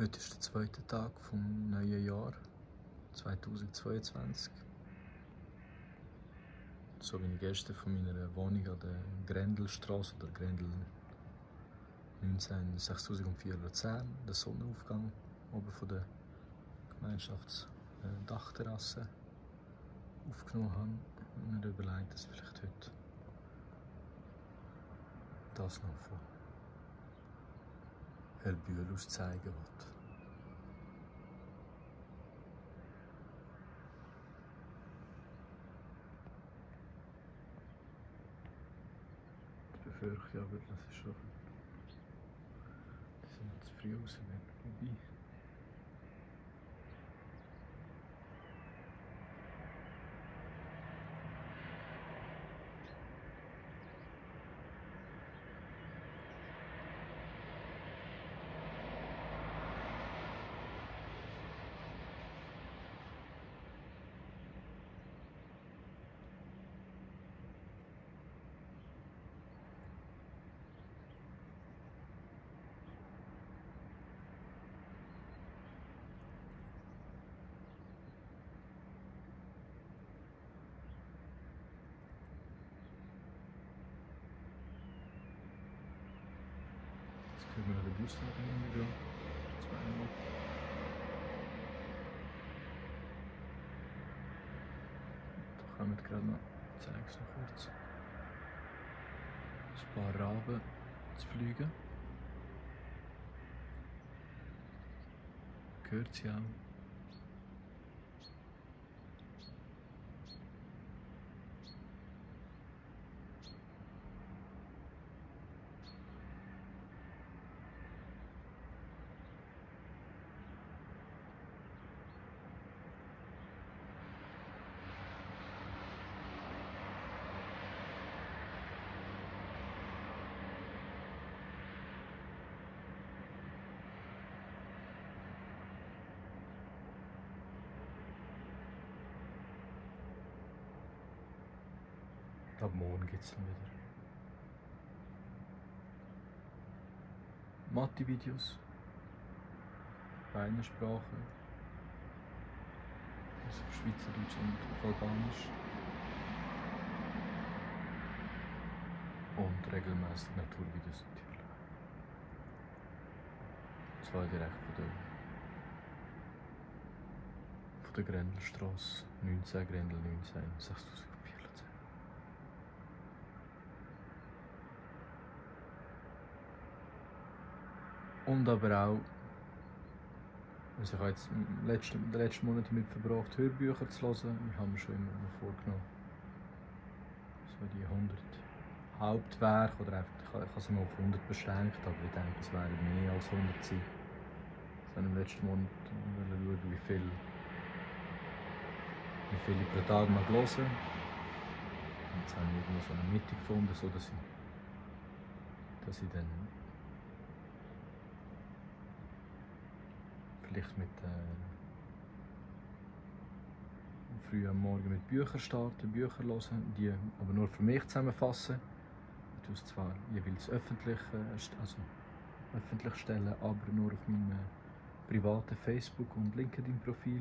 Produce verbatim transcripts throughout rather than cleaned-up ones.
Heute ist der zweite Tag vom neuen Jahr zweitausendzweiundzwanzig. So bin ich gestern von meiner Wohnung an der Grendelstraße oder Grendel neunzehn sechstausendvierhundertzehn, den Sonnenaufgang oben von der Gemeinschaftsdachterrasse aufgenommen habe und mir überlegt, dass vielleicht heute das noch von Hellbühl aus zeigen will. Ich befürchte aber, das ist schon. Das sind noch zu früh raus, wobei. Jetzt können wir noch den Bus gehen. Zweimal. Da kommen wir gerade noch, ich zeige es noch kurz, ein paar Raben zu fliegen. Gehört sie auch. Ab morgen gibt es dann wieder Mathe-Videos, beide Sprachen, also Schweizerdeutsch und Albanisch, und regelmäßig Naturvideos natürlich. Das war direkt von der, von der Grendelstraße neunzehn, Grendel neunzehn, sechstausendvierhundertzehn. Und aber auch, also ich habe jetzt im letzten, den letzten Monat damit verbracht, Hörbücher zu hören. Ich habe mir schon immer noch vorgenommen, so die hundert Hauptwerke, oder einfach, ich habe es mal auf hundert beschränkt, aber ich denke, es werden mehr als hundert sein. Ich habe im letzten Monat schauen, wie viel, wie viel ich pro Tag mag hören. Und jetzt habe ich irgendwo so eine Mitte gefunden, so dass ich, dass ich dann vielleicht mit äh, früh am Morgen mit Büchern starten, Bücher hören, die aber nur für mich zusammenfassen. Ich tue es zwar jeweils öffentlich, äh, also öffentlich stellen, aber nur auf meinem äh, privaten Facebook- und LinkedIn-Profil.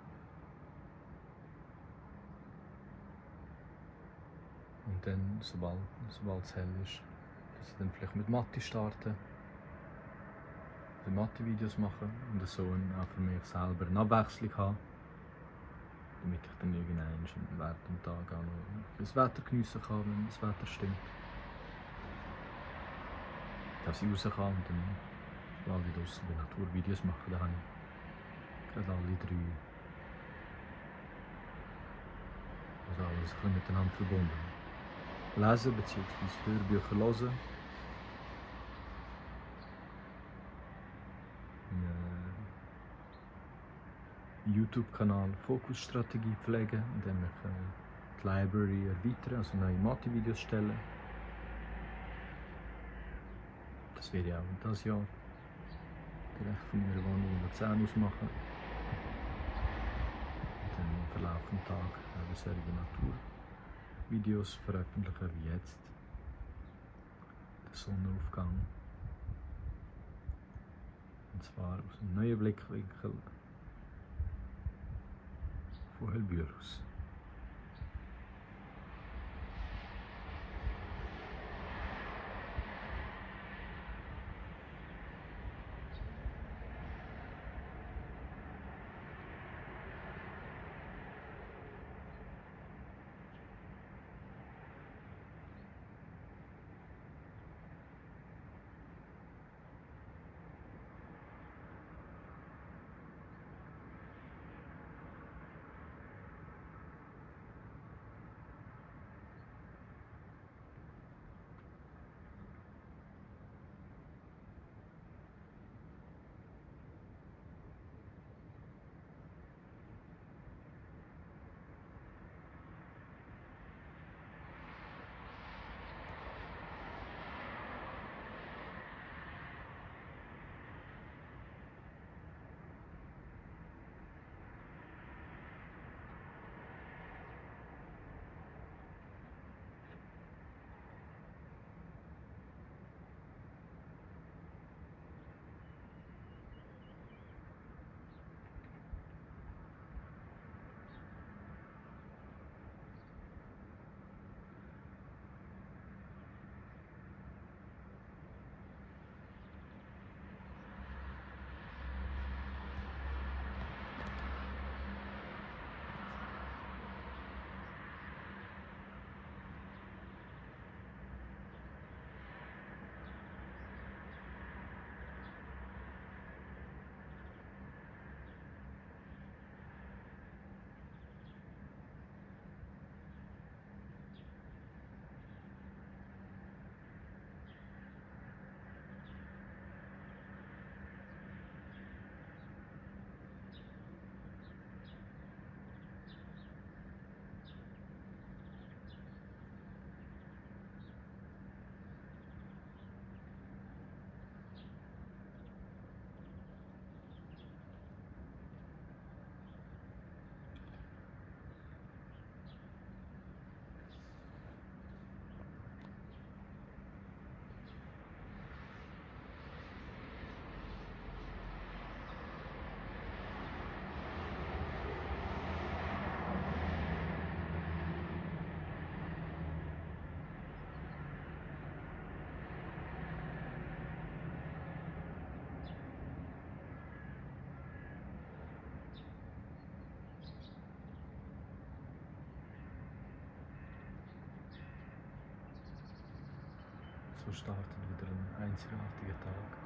Und dann, sobald, sobald es hell ist, dass ich dann vielleicht mit Mathe starten, Mathe-Videos machen und so auch für mich selber eine Abwechslung haben, damit ich dann irgendwann während dem Tag auch noch das Wetter geniessen kann, wenn das Wetter stimmt. Dass ich raus kann und dann alle draussen die Naturvideos machen, da habe ich gerade alle drei, also alles ein bisschen miteinander verbunden. Lesen bzw. Hörbücher hören. YouTube-Kanal Fokusstrategie pflegen, indem ich äh, die Library erweitere, also neue Mathe-Videos stellen. Das werde ich auch dieses Jahr direkt von meiner Wohnung in Luzern aus machen. Und dann im Verlauf des Tages eine Serie Naturvideos veröffentlichen, wie jetzt. Der Sonnenaufgang. Und zwar aus einem neuen Blickwinkel von Helbürus. So startet wieder ein einzigartiger Tag.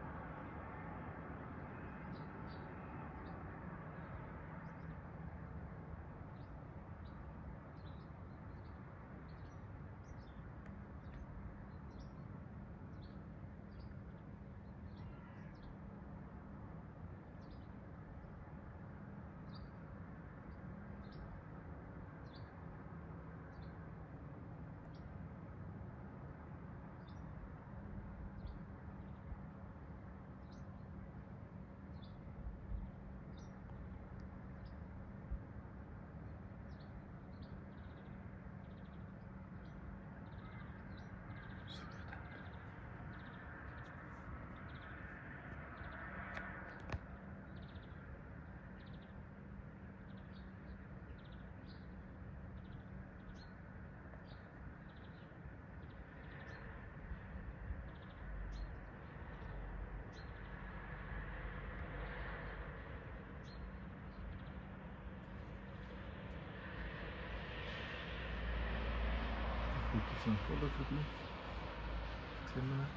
Gut, jetzt ein Foto für dich. Sehen wir.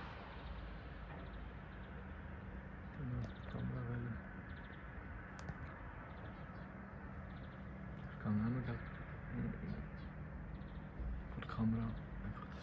Genau, Kamerawelle. Ich kann auch noch gleich vor der Kamera einfach das.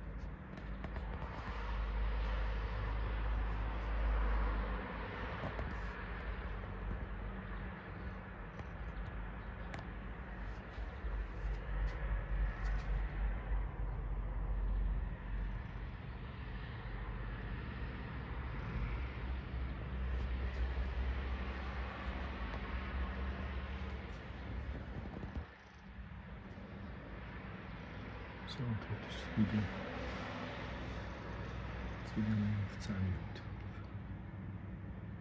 So, und heute ist das Video. Das Video auf zehn Minuten.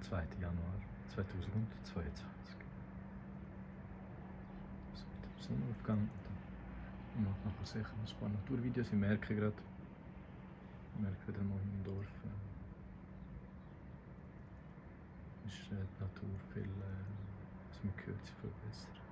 zweiten Januar zweitausendzweiundzwanzig. So mit dem Sonnenaufgang. Ich mache nachher sicher noch ein paar Naturvideos. Ich merke gerade, ich merke wieder mal im Dorf, äh, ist äh, die Natur viel, äh, also man hört sie viel besser.